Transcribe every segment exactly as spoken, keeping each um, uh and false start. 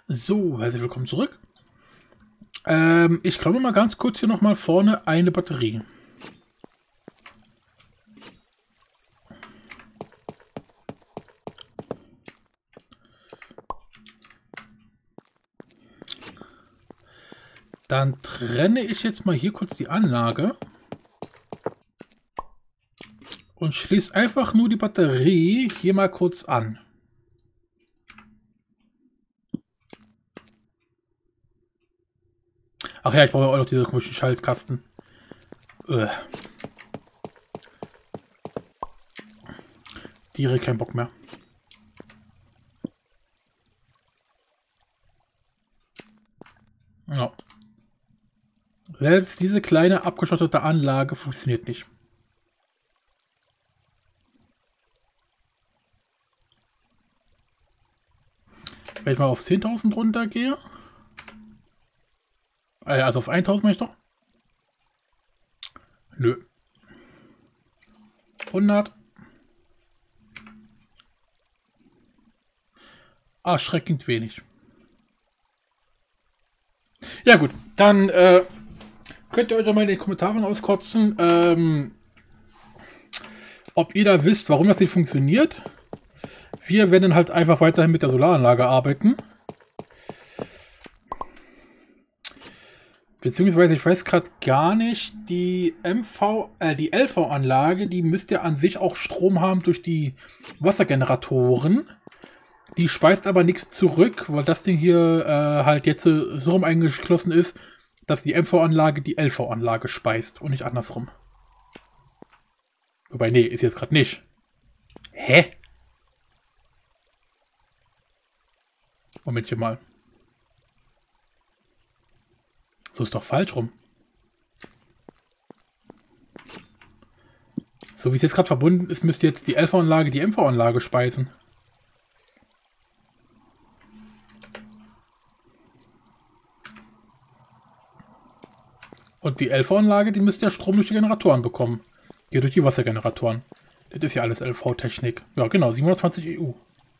So, herzlich willkommen zurück. Ähm, ich glaube mal ganz kurz hier nochmal vorne eine Batterie. Dann trenne ich jetzt mal hier kurz die Anlage und schließe einfach nur die Batterie hier mal kurz an. Ach ja, ich brauche auch noch diese komischen Schaltkasten. Äh. Direkt keinen Bock mehr. Ja. Selbst diese kleine abgeschottete Anlage funktioniert nicht. Wenn ich mal auf zehntausend runtergehe. Also auf eintausend meine ich doch. Nö. hundert. Erschreckend wenig. Ja gut, dann äh, könnt ihr euch doch mal in den Kommentaren auskotzen, ähm, ob ihr da wisst, warum das nicht funktioniert. Wir werden halt einfach weiterhin mit der Solaranlage arbeiten. Beziehungsweise, ich weiß gerade gar nicht, die M V, äh, die L V-Anlage, die müsste ja an sich auch Strom haben durch die Wassergeneratoren. Die speist aber nichts zurück, weil das Ding hier äh, halt jetzt so rum eingeschlossen ist, dass die M V-Anlage die L V-Anlage speist und nicht andersrum. Wobei, nee, ist jetzt gerade nicht. Hä? Momentchen mal. So ist doch falsch rum. So wie es jetzt gerade verbunden ist, müsste jetzt die L V-Anlage die M V-Anlage speisen. Und die L V-Anlage, die müsste ja Strom durch die Generatoren bekommen. Hier durch die Wassergeneratoren. Das ist ja alles L V-Technik. Ja, genau, siebenhundertzwanzig E U.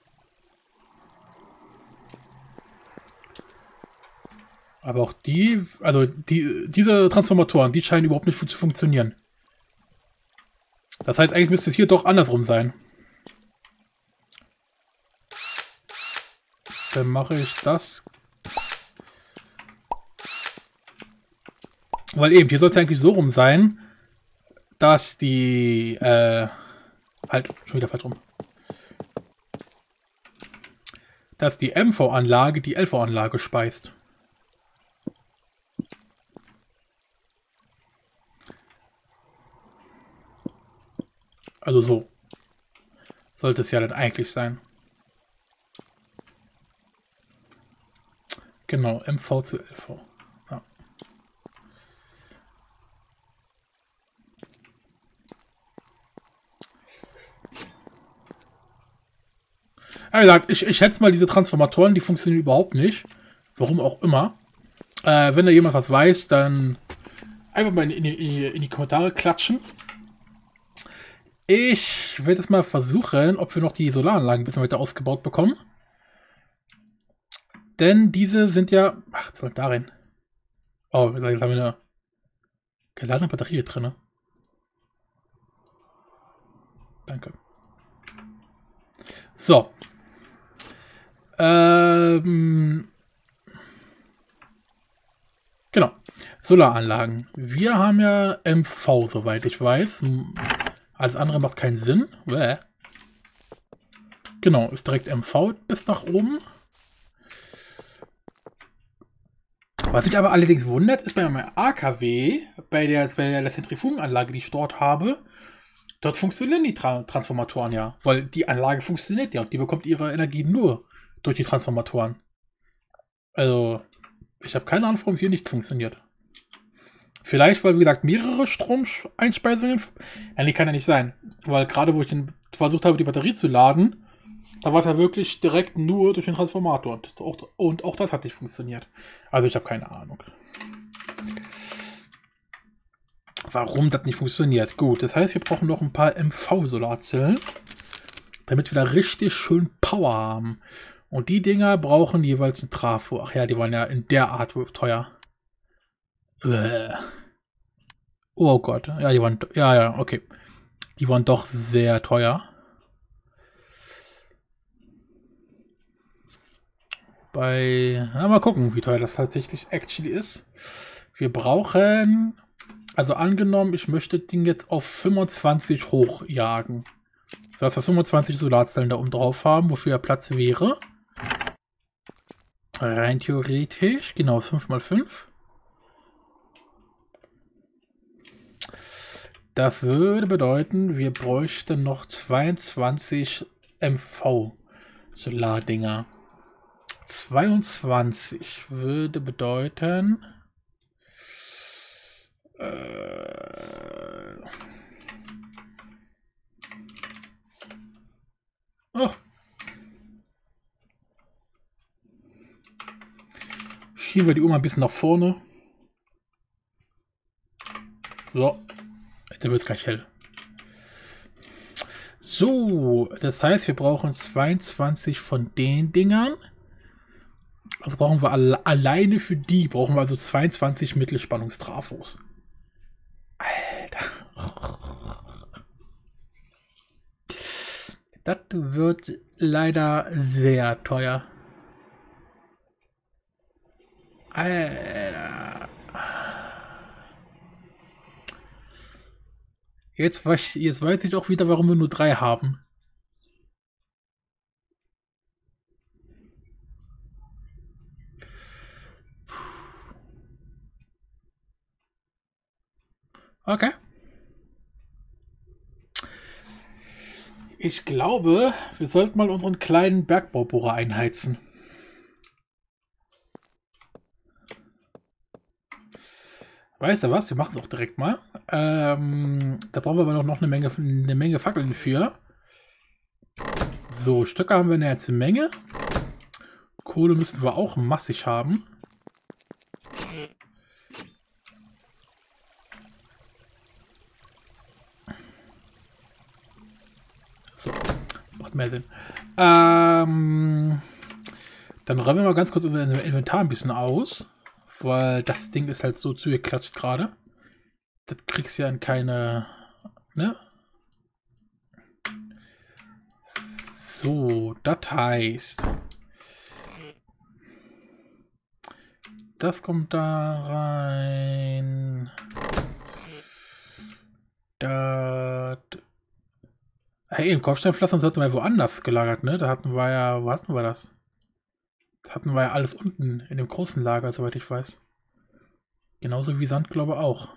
Aber auch die, also die, diese Transformatoren, die scheinen überhaupt nicht zu funktionieren. Das heißt, eigentlich müsste es hier doch andersrum sein. Dann mache ich das. Weil eben, hier soll es eigentlich so rum sein, dass die, äh, halt, schon wieder falsch rum. Dass die M V-Anlage die L V-Anlage speist. Also so. Sollte es ja dann eigentlich sein. Genau, M V zu L V. Ja. Wie gesagt, ich, ich schätze mal, diese Transformatoren, die funktionieren überhaupt nicht. Warum auch immer. Äh, wenn da jemand was weiß, dann einfach mal in, in, in die Kommentare klatschen. Ich werde es mal versuchen, ob wir noch die Solaranlagen ein bisschen weiter ausgebaut bekommen. Denn diese sind ja... Ach, was soll darin? Oh, jetzt haben wir eine geladene Batterie drin. Danke. So. Ähm... Genau. Solaranlagen. Wir haben ja M V, soweit ich weiß. Alles andere macht keinen Sinn. Bäh. Genau, ist direkt M V bis nach oben. Was mich aber allerdings wundert, ist bei meinem A K W, bei der, bei der Zentrifugenanlage, die ich dort habe, dort funktionieren die Tra Transformatoren ja. Weil die Anlage funktioniert ja und die bekommt ihre Energie nur durch die Transformatoren. Also, ich habe keine Ahnung, warum es hier nicht funktioniert. Vielleicht, weil, wie gesagt, mehrere Stromeinspeisungen... Eigentlich kann ja nicht sein. Weil gerade, wo ich den versucht habe, die Batterie zu laden, da war es ja wirklich direkt nur durch den Transformator. Und auch, und auch das hat nicht funktioniert. Also ich habe keine Ahnung. Warum das nicht funktioniert. Gut, das heißt, wir brauchen noch ein paar M V-Solarzellen, damit wir da richtig schön Power haben. Und die Dinger brauchen jeweils ein Trafo. Ach ja, die waren ja in der Art teuer. Bäh. Oh Gott. Ja, die waren. Ja, ja, okay. Die waren doch sehr teuer. Bei. Na, mal gucken, wie teuer das tatsächlich actually ist. Wir brauchen. Also angenommen, ich möchte das Ding jetzt auf fünfundzwanzig hochjagen. Das heißt, wir fünfundzwanzig Solarzellen da oben drauf haben, wofür ja Platz wäre. Rein theoretisch, genau, fünf mal fünf. Das würde bedeuten, wir bräuchten noch zweiundzwanzig M V Solardinger. zweiundzwanzig würde bedeuten... Äh, oh. Schieben wir die Uhr ein bisschen nach vorne. So. Dann wird es gleich hell. So, das heißt, wir brauchen zweiundzwanzig von den Dingern. Also brauchen wir alle, alleine für die, brauchen wir also zweiundzwanzig Mittelspannungstrafos. Alter. Das wird leider sehr teuer. Alter. Jetzt weiß, jetzt weiß ich auch wieder, warum wir nur drei haben. Okay. Ich glaube, wir sollten mal unseren kleinen Bergbaubohrer einheizen. Weißt du was? Wir machen es auch direkt mal. Ähm, da brauchen wir aber noch eine Menge, eine Menge Fackeln für. So, Stöcke haben wir eine ganze Menge. Kohle müssen wir auch massig haben. So, macht mehr Sinn. Ähm, dann räumen wir mal ganz kurz unser Inventar ein bisschen aus. Weil das Ding ist halt so zugeklatscht gerade. Das kriegst du ja in keine... Ne? So, das heißt... Das kommt da rein. Das... Hey, im Kopfsteinpflastern sollten wir woanders gelagert, ne? Da hatten wir ja... Wo hatten wir das? Das hatten wir ja alles unten in dem großen Lager, soweit ich weiß. Genauso wie Sand, glaube ich, auch.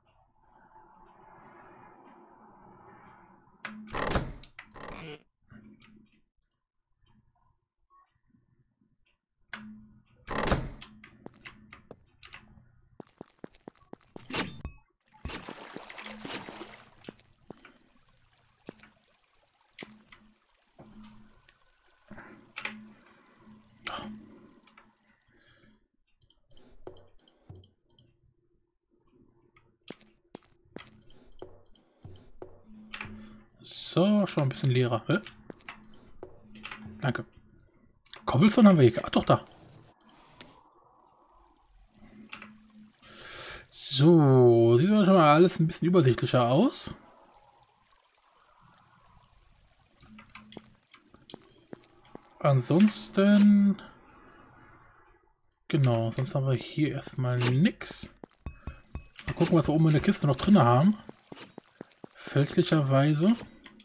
So, schon ein bisschen leerer. Hä? Danke. Cobblestone haben wir hier. Ach doch, da. So, sieht schon mal alles ein bisschen übersichtlicher aus. Ansonsten... Genau, sonst haben wir hier erstmal nichts. Mal gucken, was wir oben in der Kiste noch drin haben. Fälschlicherweise.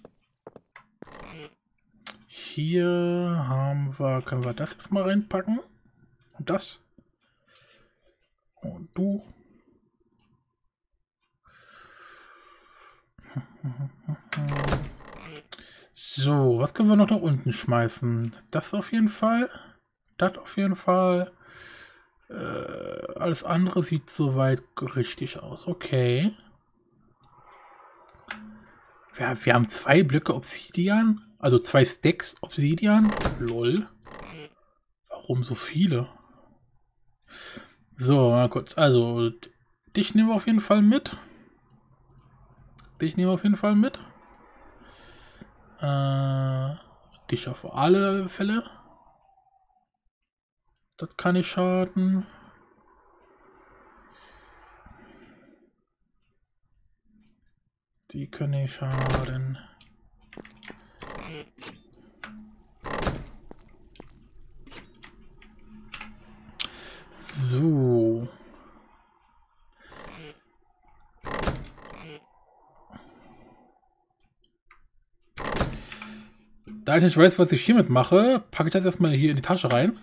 Hier haben wir, können wir das jetzt mal reinpacken. Und das. Und du. So, was können wir noch nach unten schmeißen? Das auf jeden Fall. Das auf jeden Fall. Äh, alles andere sieht soweit richtig aus. Okay. Wir, wir haben zwei Blöcke Obsidian. Also zwei Stacks Obsidian. Lol. Warum so viele? So, mal kurz. Also, dich nehmen wir auf jeden Fall mit. Dich nehmen wir auf jeden Fall mit. Äh, dich auf alle Fälle. Das kann nicht schaden. Die können nicht schaden. So. Da ich nicht weiß, was ich hiermit mache, packe ich das erstmal hier in die Tasche rein.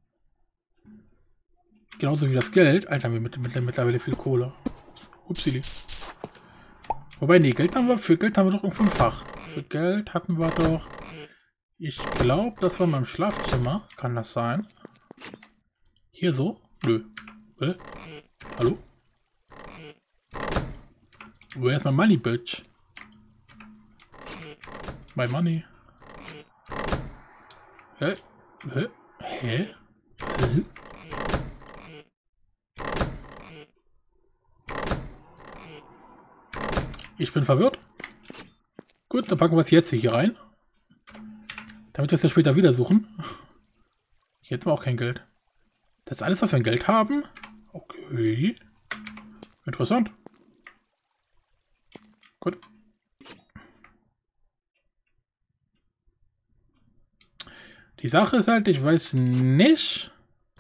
Genauso wie das Geld. Alter, haben wir mit, mit, mittlerweile viel Kohle. Upsili. Wobei, nee, Geld haben wir, für Geld haben wir doch um fünffach. Für Geld hatten wir doch... Ich glaube, das war in meinem Schlafzimmer. Kann das sein? Hier so? Nö. Äh? Hallo? Where is my money, bitch? My money. Hä? Hä? Hä? Hä? Ich bin verwirrt. Gut, dann packen wir es jetzt hier rein. Damit wir es ja später wieder suchen. Hier hätten wir auch kein Geld. Das ist alles, was wir an Geld haben? Okay. Interessant. Gut. Die Sache ist halt, ich weiß nicht...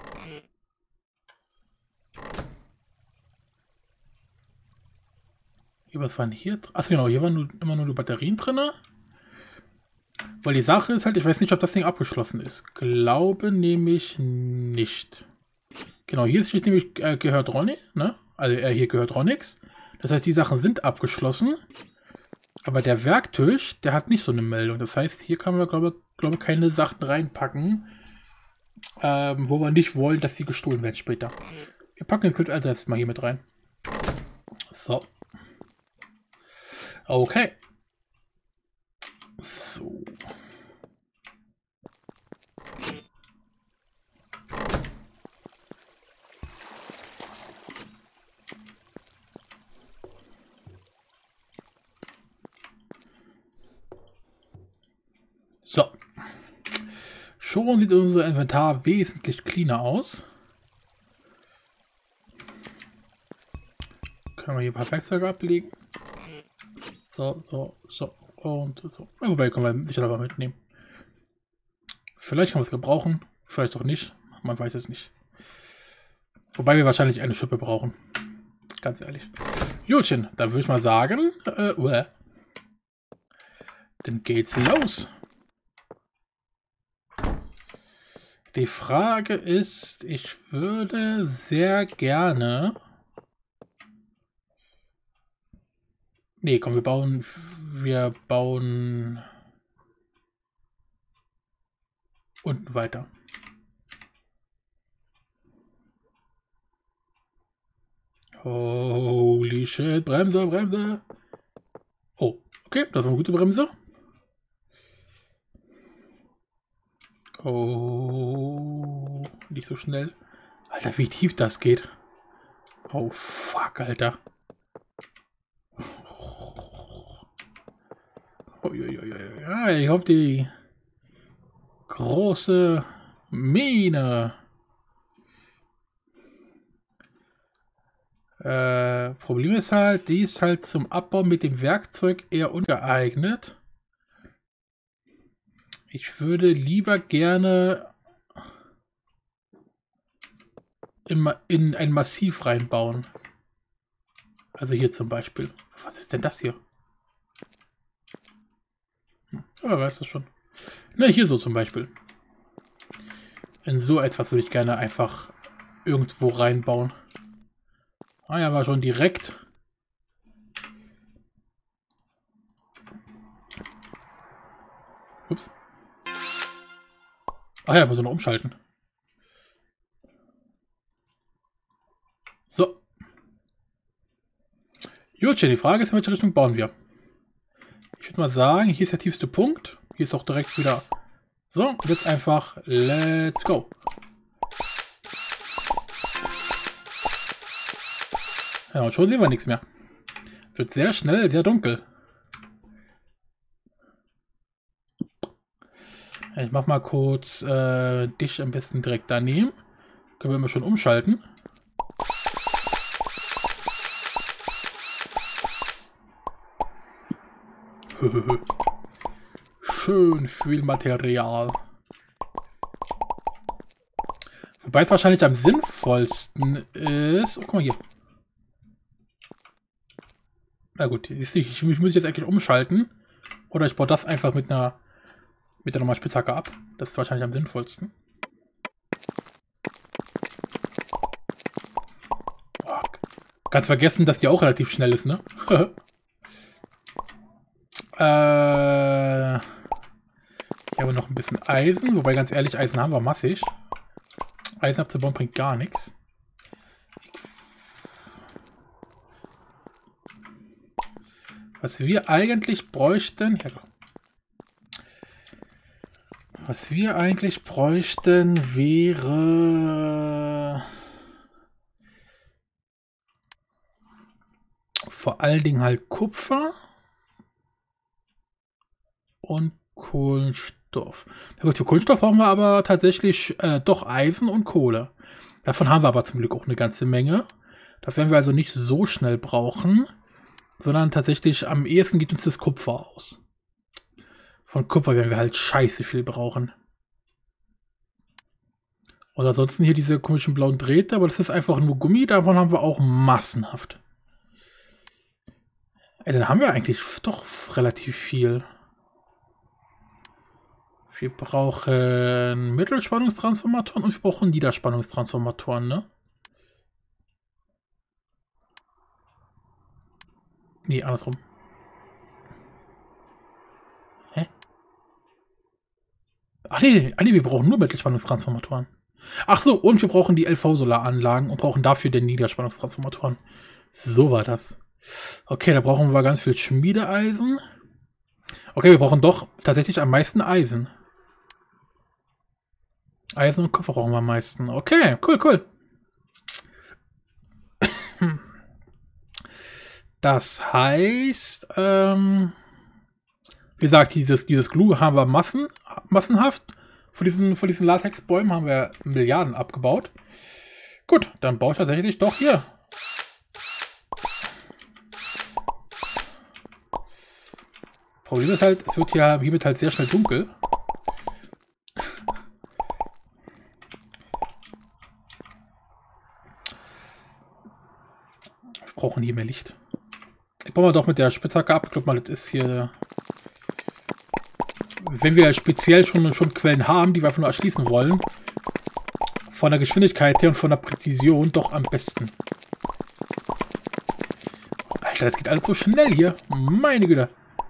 Hier, was waren hier? Achso, genau, hier waren nur, immer nur die Batterien drin. Weil die Sache ist halt, ich weiß nicht, ob das Ding abgeschlossen ist. Glaube nämlich nicht. Genau, hier steht nämlich, äh, gehört Ronny, ne? Also äh, hier gehört Ronix. Das heißt, die Sachen sind abgeschlossen. Aber der Werktisch, der hat nicht so eine Meldung. Das heißt, hier kann man, glaube glaube keine Sachen reinpacken, ähm, wo wir nicht wollen, dass sie gestohlen werden später. Wir packen den Quiz also jetzt mal hier mit rein. So. Okay. So. So. Schon sieht unser Inventar wesentlich cleaner aus. Können wir hier ein paar Werkzeuge ablegen. So, so, so und so. Ja, wobei können wir sicher aber mitnehmen. Vielleicht kann man es gebrauchen, vielleicht auch nicht. Man weiß es nicht. Wobei wir wahrscheinlich eine Schippe brauchen. Ganz ehrlich. Jutchen, dann würde ich mal sagen, äh, uh, dann geht's los. Die Frage ist, ich würde sehr gerne... Nee, komm, wir bauen... Wir bauen... unten weiter. Holy shit, Bremse, Bremse. Oh, okay, das war eine gute Bremse. Oh, nicht so schnell. Alter, wie tief das geht. Oh, fuck, Alter. Oh, ja, ja, ja, ja, ich hab die große Mine. Äh, Problem ist halt, die ist halt zum Abbau mit dem Werkzeug eher ungeeignet. Ich würde lieber gerne in, in ein Massiv reinbauen. Also hier zum Beispiel. Was ist denn das hier? Hm, aber weißt du schon. Na, hier so zum Beispiel. In so etwas würde ich gerne einfach irgendwo reinbauen. Ah ja, war schon direkt. Ups. Ach ja, muss ich noch umschalten. So. Jutchen, die Frage ist, in welche Richtung bauen wir? Ich würde mal sagen, hier ist der tiefste Punkt. Hier ist auch direkt wieder... So, jetzt einfach let's go. Ja, und schon sehen wir nichts mehr. Wird sehr schnell, sehr dunkel. Ich mach mal kurz äh, dich ein bisschen direkt daneben. Können wir immer schon umschalten. Schön viel Material. Wobei es wahrscheinlich am sinnvollsten ist... Oh, guck mal hier. Na gut, ich, ich muss jetzt eigentlich umschalten. Oder ich baue das einfach mit einer mit der normalen Spitzhacke ab. Das ist wahrscheinlich am sinnvollsten. Boah, ganz vergessen, dass die auch relativ schnell ist, ne? äh, hier haben wir noch ein bisschen Eisen. Wobei, ganz ehrlich, Eisen haben wir massig. Eisen abzubauen bringt gar nichts. Was wir eigentlich bräuchten... Was wir eigentlich bräuchten, wäre... vor allen Dingen halt Kupfer und Kohlenstoff. Na gut, für Kohlenstoff brauchen wir aber tatsächlich äh, doch Eisen und Kohle. Davon haben wir aber zum Glück auch eine ganze Menge. Das werden wir also nicht so schnell brauchen. Sondern tatsächlich am ehesten geht uns das Kupfer aus. Von Kupfer werden wir halt scheiße viel brauchen. Und ansonsten hier diese komischen blauen Drähte, aber das ist einfach nur Gummi, davon haben wir auch massenhaft. Ey, dann haben wir eigentlich doch relativ viel. Wir brauchen Mittelspannungstransformatoren und wir brauchen Niederspannungstransformatoren, ne? Nee, andersrum. Hä? Ach nee, nee, wir brauchen nur Mittelspannungstransformatoren. Ach so, und wir brauchen die L V-Solaranlagen und brauchen dafür den Niederspannungstransformatoren. So war das. Okay, da brauchen wir ganz viel Schmiedeeisen. Okay, wir brauchen doch tatsächlich am meisten Eisen. Eisen und Kupfer brauchen wir am meisten. Okay, cool, cool. Das heißt, ähm, wie gesagt, dieses, dieses Glue haben wir Massen, massenhaft. Von diesen, von diesen Latexbäumen haben wir Milliarden abgebaut. Gut, dann baue ich tatsächlich doch hier. Problem ist halt, es wird ja hiermit halt sehr schnell dunkel. Wir brauchen hier mehr Licht. Ich baue mal doch mit der Spitzhacke ab. Ich glaube mal, das ist hier... Wenn wir speziell schon, schon Quellen haben, die wir einfach nur erschließen wollen, von der Geschwindigkeit her und von der Präzision doch am besten. Alter, das geht alles so schnell hier. Meine Güte.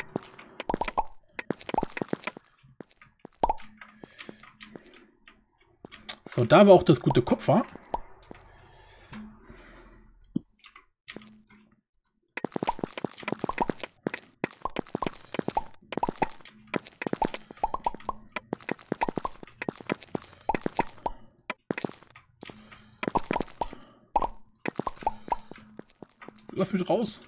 So, da war auch das gute Kupfer. Lass mich raus.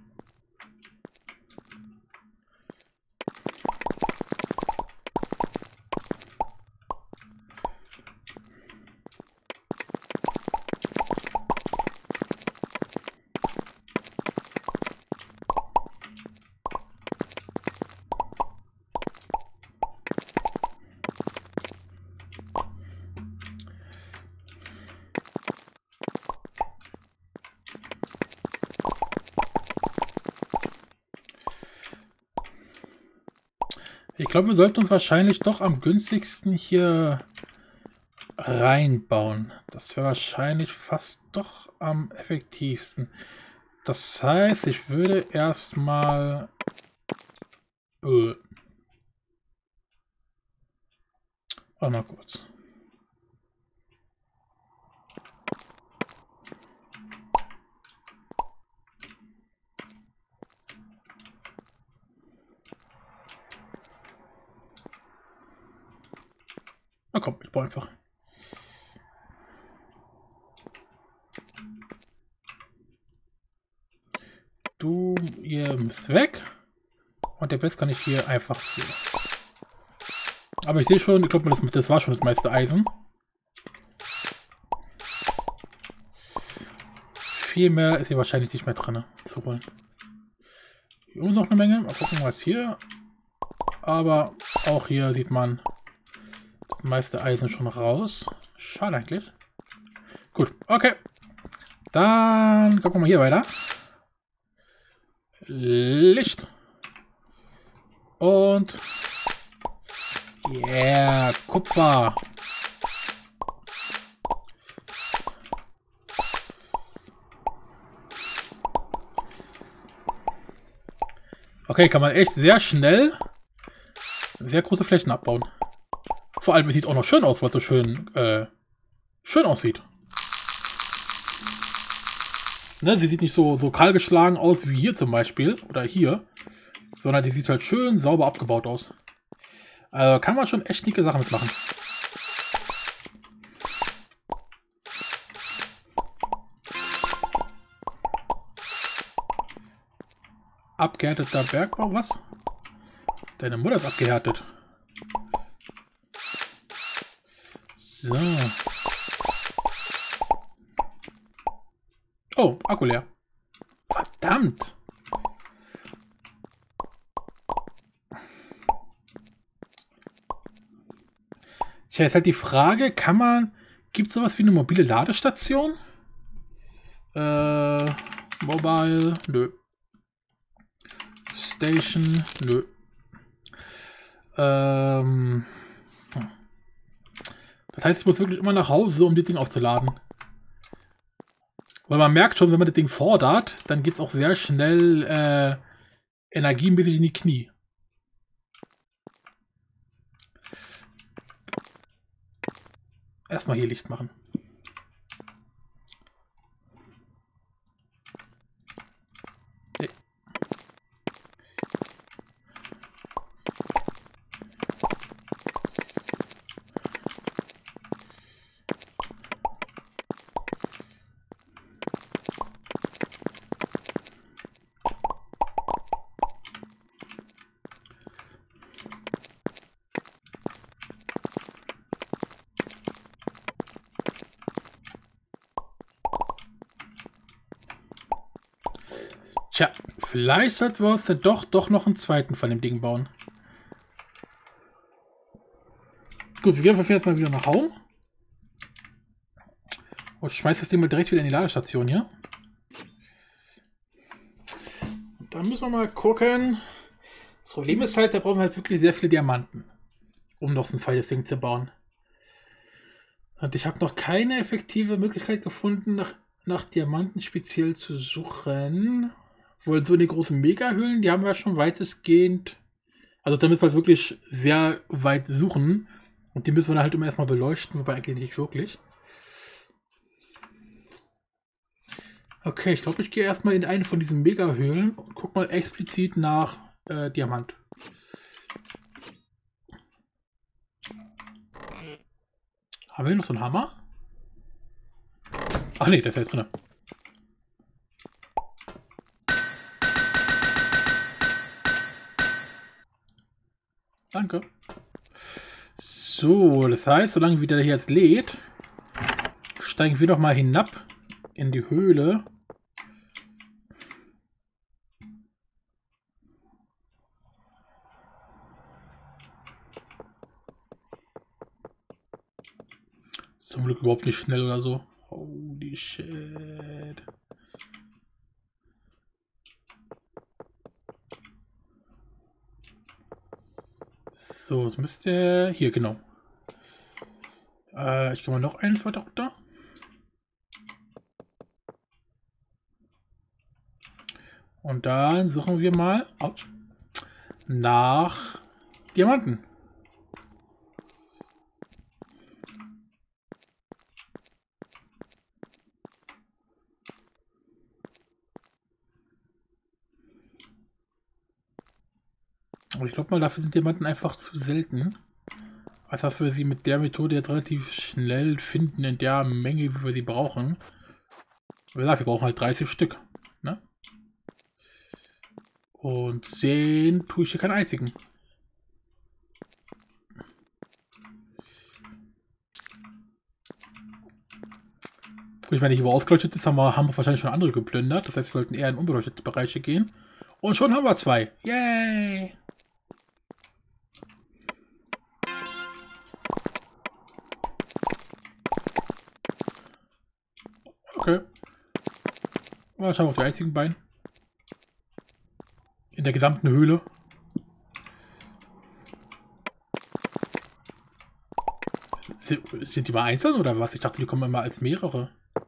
Ich glaube, wir sollten uns wahrscheinlich doch am günstigsten hier reinbauen. Das wäre wahrscheinlich fast doch am effektivsten. Das heißt, ich würde erstmal... Äh, warte mal kurz. Na komm, ich baue einfach. Du, ihr müsst weg. Und der Rest kann ich hier einfach hier. Aber ich sehe schon, ich glaube, das, das war schon das meiste Eisen. viel mehr ist hier wahrscheinlich nicht mehr drin zu holen. Hier oben ist noch eine Menge. Mal gucken, was hier. Aber auch hier sieht man das meiste Eisen schon raus. Schade eigentlich. Gut, okay. Dann gucken wir mal hier weiter. Licht. Und yeah, Kupfer. Okay, kann man echt sehr schnell sehr große Flächen abbauen. Vor allem, es sieht auch noch schön aus, weil es so schön, äh, schön aussieht. Ne, sie sieht nicht so, so kahlgeschlagen aus wie hier zum Beispiel, oder hier, sondern die sieht halt schön sauber abgebaut aus. Also kann man schon echt dicke Sachen mitmachen. Abgehärteter Bergbau, was? Deine Mutter ist abgehärtet. So. Oh, Akku leer. Verdammt. Tja, jetzt halt die Frage, kann man, gibt es sowas wie eine mobile Ladestation? Äh, Mobile, nö. Station, nö. Ähm, das heißt, ich muss wirklich immer nach Hause, um das Ding aufzuladen. Weil man merkt schon, wenn man das Ding fordert, dann geht es auch sehr schnell äh, energiemäßig in die Knie. Erstmal hier Licht machen. Nee. Tja, vielleicht sollten wir uns ja doch, doch noch einen zweiten von dem Ding bauen. Gut, wir gehen auf jeden Fall mal wieder nach Hause. Und schmeiß das Ding mal direkt wieder in die Ladestation hier. Und dann müssen wir mal gucken. Das Problem ist halt, da brauchen wir halt wirklich sehr viele Diamanten, um noch so ein zweites Ding zu bauen. Und ich habe noch keine effektive Möglichkeit gefunden, nach, nach Diamanten speziell zu suchen. Wohl so die großen Mega-Höhlen, die haben wir schon weitestgehend. Also da müssen wir halt wirklich sehr weit suchen. Und die müssen wir dann halt immer erstmal beleuchten, wobei eigentlich nicht wirklich. Okay, ich glaube, ich gehe erstmal in eine von diesen Mega-Höhlen und guck mal explizit nach äh, Diamant. Haben wir noch so einen Hammer? Ach nee, der ist ja jetzt drin. Danke. So, das heißt, solange wieder hier jetzt lädt, steigen wir noch mal hinab in die Höhle. Zum Glück überhaupt nicht schnell oder so. Holy shit. So, es müsste hier, genau. Äh, ich kann mal noch eins weiter runter. Und dann suchen wir mal ouch, nach Diamanten. Und ich glaube mal, dafür sind Diamanten einfach zu selten. Als dass wir sie mit der Methode jetzt relativ schnell finden, in der Menge, wie wir sie brauchen. Wie gesagt, wir brauchen halt dreißig Stück. Ne? Und sehen tue ich hier keinen einzigen. Sprich, wenn nicht wo ausgeleuchtet ist, haben wir, haben wir wahrscheinlich schon andere geplündert. Das heißt, wir sollten eher in unbeleuchtete Bereiche gehen. Und schon haben wir zwei. Yay! Okay. Was haben wir auf die einzigen beiden? In der gesamten Höhle. Sind, sind die mal einzeln oder was? Ich dachte, die kommen immer als mehrere.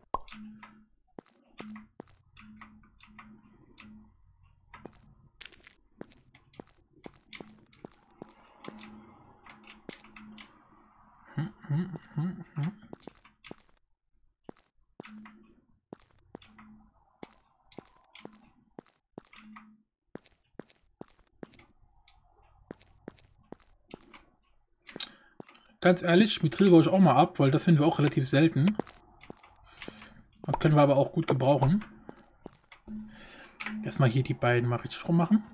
Hm, hm, hm, hm. Ganz ehrlich, Mithril baue ich auch mal ab, weil das finden wir auch relativ selten. Das können wir aber auch gut gebrauchen. Erstmal hier die beiden mal richtig rum machen.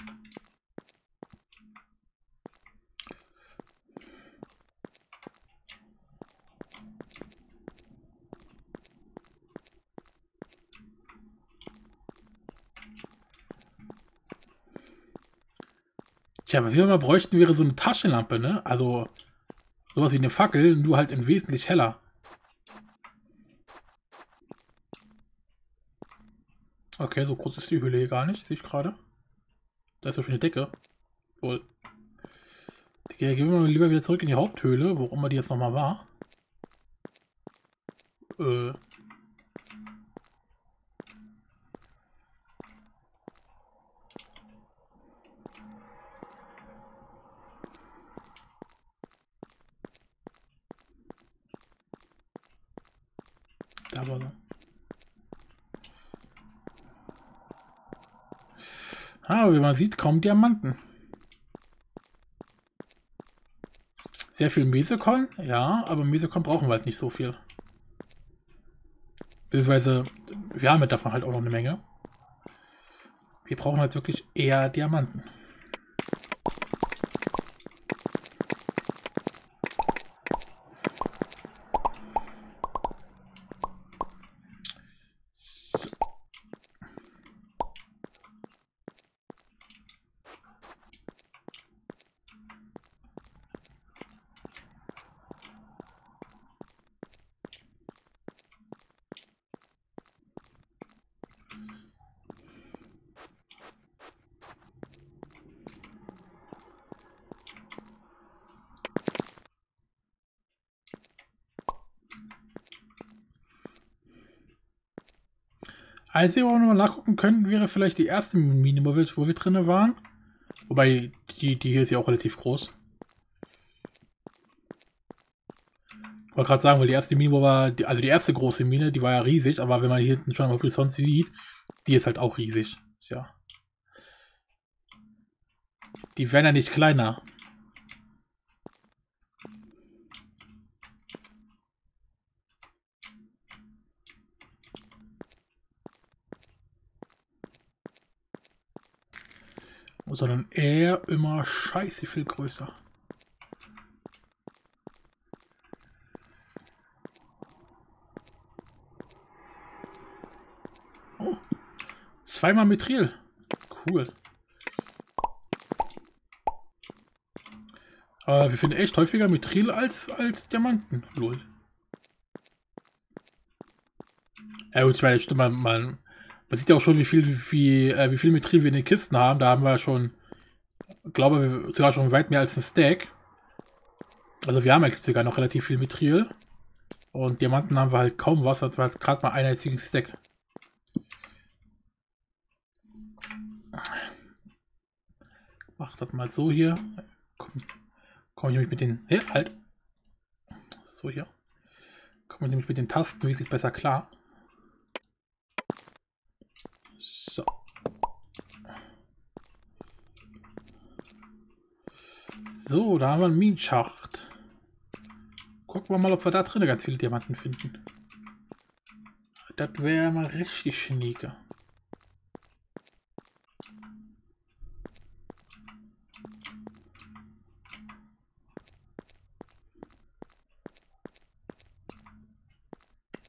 Tja, was wir mal bräuchten, wäre so eine Taschenlampe, ne? Also sowas wie eine Fackel, nur halt in wesentlich heller. Okay, so groß ist die Höhle hier gar nicht, sehe ich gerade. Da ist so schön eine Decke. Wohl. Okay, gehen wir mal lieber wieder zurück in die Haupthöhle, wo auch immer die jetzt nochmal war. Äh. Da war sie. Ah, wie man sieht, kaum Diamanten. Sehr viel Mesekon, ja, aber Mesekon brauchen wir halt nicht so viel. Beziehungsweise, wir haben davon halt auch noch eine Menge. Wir brauchen halt wirklich eher Diamanten. So. Einzige, wo wir nochmal nachgucken könnten, wäre vielleicht die erste Mine, wo wir, wo wir drin waren. Wobei, die, die hier ist ja auch relativ groß. Ich wollte gerade sagen, weil die erste Mine, wo war, die, also die erste große Mine, die war ja riesig, aber wenn man hier hinten schon am Horizont sieht, die ist halt auch riesig. Ist ja. Die werden ja nicht kleiner. Sondern eher immer scheiße viel größer. Oh, zweimal Mithril. Cool. Aber wir finden echt häufiger Mithril als, als Diamanten. Lol. Ja gut, ich meine, stimmt, man, man, man sieht ja auch schon, wie viel, wie viel, äh, wie viel Mithril wir in den Kisten haben. Da haben wir schon, glaube ich, sogar schon weit mehr als ein Stack. Also wir haben eigentlich sogar noch relativ viel Mithril. Und Diamanten haben wir halt kaum was. Das war jetzt gerade mal ein einzigen Stack. Mach das mal so hier. Komm, komm ich nämlich mit den... Hey, halt. So hier. Komme ich nämlich mit den Tasten wesentlich besser klar. So. So, da haben wir einen Minenschacht. Gucken wir mal, ob wir da drin ganz viele Diamanten finden. Das wäre mal richtig schnieke.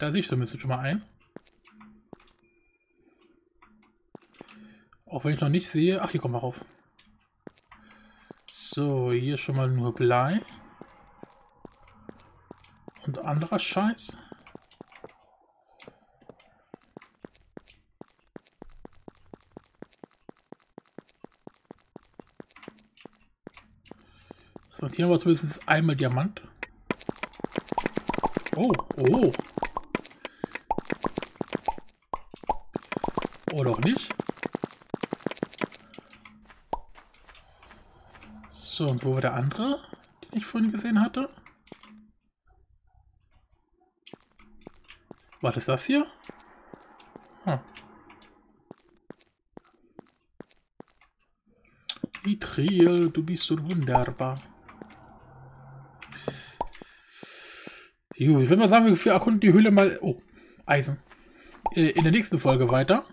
Da sehe ich zumindest schon mal ein. Auch wenn ich noch nicht sehe. Ach, hier kommen wir rauf. So, hier schon mal nur Blei. Und anderer Scheiß. So, und hier haben wir zumindest einmal Diamant. Oh, oh. Oder auch nicht. So, und wo war der andere, den ich vorhin gesehen hatte? War das das hier? Hm. Mithril, du bist so wunderbar. Jo, ich würde mal sagen, wir erkunden die Höhle mal... Oh, Eisen. In der nächsten Folge weiter.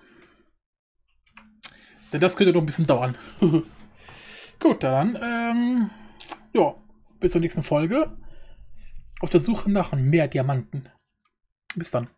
Denn das könnte doch ein bisschen dauern. Gut, dann, ähm, ja, bis zur nächsten Folge. Auf der Suche nach mehr Diamanten. Bis dann.